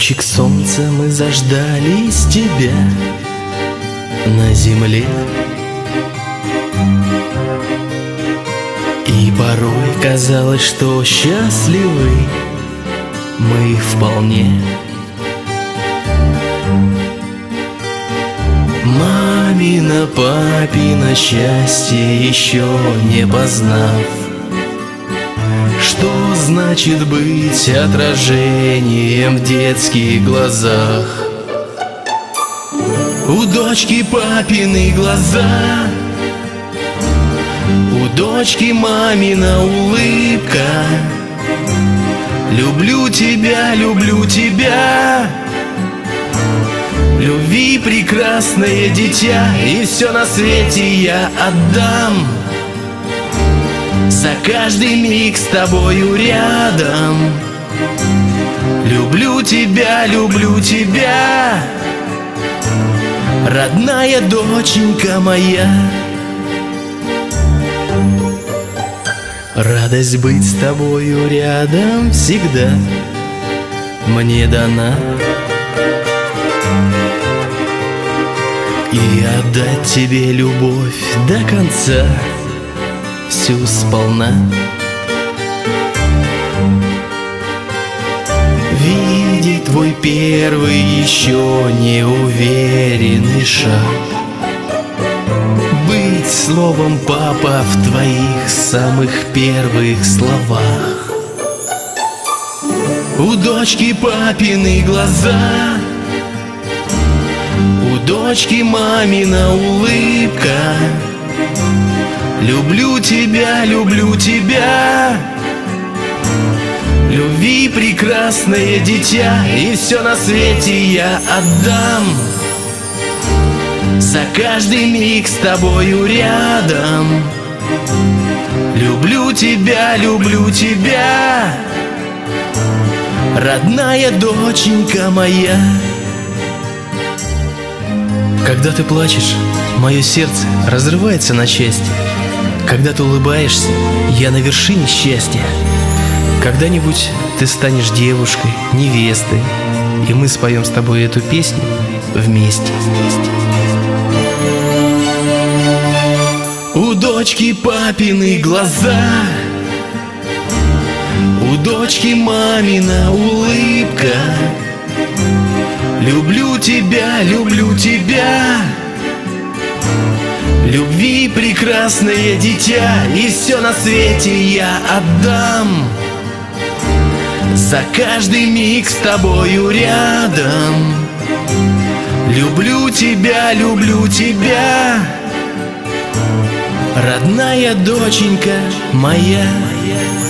Лучик солнца мы заждались тебя на земле, и порой казалось, что счастливы мы вполне. Мамино, папино счастье еще не познав, что значит быть отражением в детских глазах. У дочки папины глаза, у дочки мамина улыбка. Люблю тебя, люблю тебя. Любви прекрасное дитя, и все на свете я отдам за каждый миг с тобою рядом. Люблю тебя, родная доченька моя. Радость быть с тобою рядом всегда мне дана, и отдать тебе любовь до конца всю сполна. Видеть твой первый еще неуверенный шаг, быть словом папа в твоих самых первых словах. У дочки папины глаза, у дочки мамина улыбка. Люблю тебя, любви прекрасное дитя, и все на свете я отдам за каждый миг с тобою рядом. Люблю тебя, родная доченька моя. Когда ты плачешь, мое сердце разрывается на части. Когда ты улыбаешься, я на вершине счастья. Когда-нибудь ты станешь девушкой, невестой, и мы споем с тобой эту песню вместе. У дочки папины глаза, у дочки мамина улыбка. Люблю тебя, любви прекрасное дитя, и все на свете я отдам за каждый миг с тобою рядом. Люблю тебя, родная доченька моя.